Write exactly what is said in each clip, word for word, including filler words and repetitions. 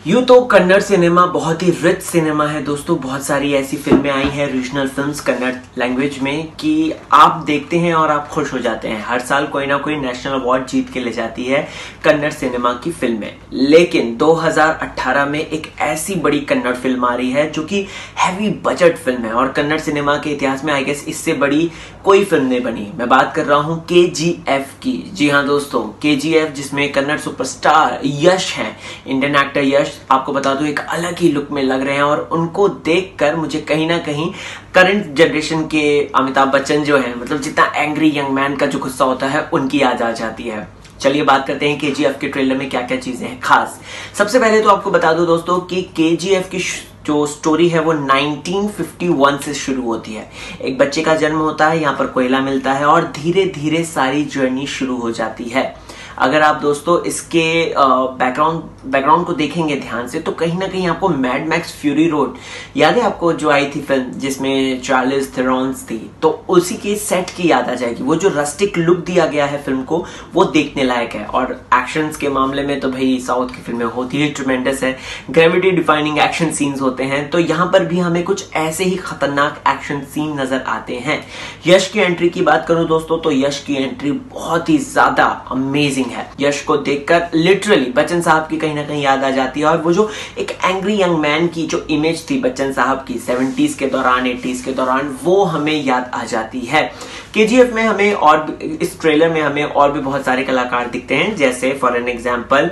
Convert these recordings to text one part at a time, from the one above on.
यूं तो कन्नड़ सिनेमा बहुत ही रिच सिनेमा है दोस्तों। बहुत सारी ऐसी फिल्में आई हैं रीजनल फिल्म्स कन्नड़ लैंग्वेज में कि आप देखते हैं और आप खुश हो जाते हैं। हर साल कोई ना कोई नेशनल अवार्ड जीत के ले जाती है कन्नड़ सिनेमा की फिल्में। लेकिन दो हज़ार अठारह में एक ऐसी बड़ी कन्नड़ फिल्म आ रही है जो कि हैवी बजट फिल्म है और कन्नड़ सिनेमा के इतिहास में आई गेस इससे बड़ी कोई फिल्म नहीं बनी। मैं बात कर रहा हूं के जी एफ की। जी हाँ दोस्तों, के जी एफ जिसमें कन्नड़ सुपरस्टार यश हैं, इंडियन एक्टर यश, आपको बता दूं एक अलग ही लुक में लग रहे हैं और उनको देखकर मुझे कहीं ना कहीं करंट जनरेशन के अमिताभ बच्चन जो है, मतलब जितना एंग्री यंग मैन का जो गुस्सा होता है उनकी याद आ जाती है। चलिए बात करते हैं के जी एफ के ट्रेलर में क्या क्या चीजें हैं खास। सबसे पहले तो आपको बता दूं दोस्तों कि के जी एफ की जो स्टोरी है वो नाइनटीन फिफ्टी वन से शुरू होती है। एक बच्चे का जन्म होता है, यहाँ पर कोयला मिलता है और धीरे धीरे सारी जर्नी शुरू हो जाती है। अगर आप दोस्तों इसके बैकग्राउंड बैकग्राउंड को देखेंगे ध्यान से तो कहीं ना कहीं आपको मैड मैक्स फ्यूरी रोड याद है आपको, जो आई थी फिल्म जिसमें चार्लिस थेरॉन्स थी, तो उसी की सेट की याद आ जाएगी। वो जो रस्टिक लुक दिया गया है फिल्म को वो देखने लायक है। और एक्शंस के मामले में तो भाई साउथ की फिल्में होती ही ट्रिमेंडस है, ग्रेविटी डिफाइनिंग एक्शन सीन्स होते हैं। तो यहाँ पर भी हमें कुछ ऐसे ही खतरनाक एक्शन सीन नजर आते हैं। यश की एंट्री की बात करूं दोस्तों तो यश की एंट्री बहुत ही ज्यादा अमेजिंग है। यश को देखकर लिटरली बच्चन साहब की कहीं ना कहीं याद आ जाती है और वो जो एक एंग्री यंग मैन की जो इमेज थी बच्चन साहब की सेवेंटीज के दौरान एटीज के दौरान, वो हमें याद आ जाती है। के जी एफ में हमें और इस ट्रेलर में हमें और भी बहुत सारे कलाकार दिखते हैं, जैसे for an example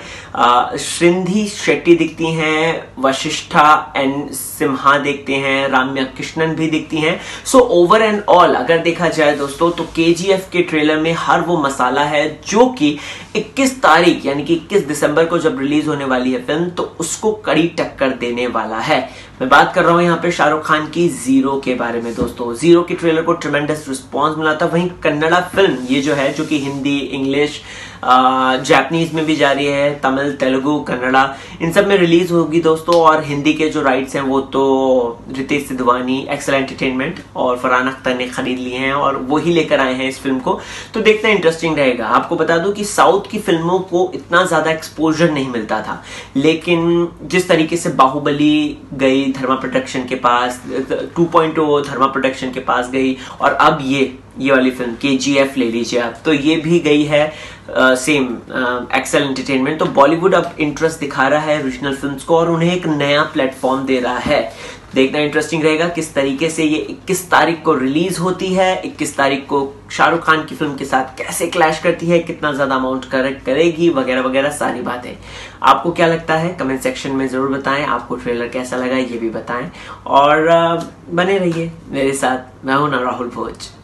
Srinidhi Shetty दिखती हैं, वशिष्ठा एन सिम्हा देखते हैं, राम्या कृष्णन भी दिखती हैं। सो ओवर एंड ऑल अगर देखा जाए दोस्तों तो के जी एफ के ट्रेलर में हर वो मसाला है जो कि इक्कीस तारीख यानी कि इक्कीस दिसंबर को जब रिलीज होने वाली है फिल्म तो उसको कड़ी टक्कर देने वाला है। मैं बात कर रहा हूं यहाँ पे शाहरुख खान की जीरो के बारे में दोस्तों। जीरो के ट्रेलर को ट्रेमेंडस रिस्पांस मिला था। वहीं कन्नड़ा फिल्म ये जो है, जो कि हिंदी, इंग्लिश, जापानीज में भी जारी है, तमिल, तेलुगु, कन्नड़ा, इन सब में रिलीज होगी दोस्तों। और हिंदी के जो राइट्स हैं वो तो रितेश सिद्धवानी, एक्सेल एंटरटेनमेंट और फरहान अख्तर ने खरीद लिए हैं और वो ही लेकर आए हैं इस फिल्म को। तो देखना इंटरेस्टिंग रहेगा। आपको बता दूं कि साउथ की फिल्मों को इतना ज्यादा एक्सपोजर नहीं मिलता था, लेकिन जिस तरीके से बाहुबली गई धर्मा प्रोडक्शन के पास, two point O Dharma production के पास गई, और अब ये ये वाली फिल्म के जी एफ ले लीजिए आप, तो ये भी गई है सेम एक्सेल एंटरटेनमेंट। तो बॉलीवुड अब इंटरेस्ट दिखा रहा है रीजनल फिल्म्स को और उन्हें एक नया प्लेटफॉर्म दे रहा है। देखना इंटरेस्टिंग रहेगा किस तरीके से ये इक्कीस तारीख को रिलीज होती है, इक्कीस तारीख को शाहरुख खान की फिल्म के साथ कैसे क्लैश करती है, कितना ज्यादा अमाउंट करेक्ट करेगी, वगैरह वगैरह सारी बातें। आपको क्या लगता है कमेंट सेक्शन में जरूर बताएं। आपको ट्रेलर कैसा लगा ये भी बताएं और बने रहिए मेरे साथ। मैं हूं ना राहुल भोज।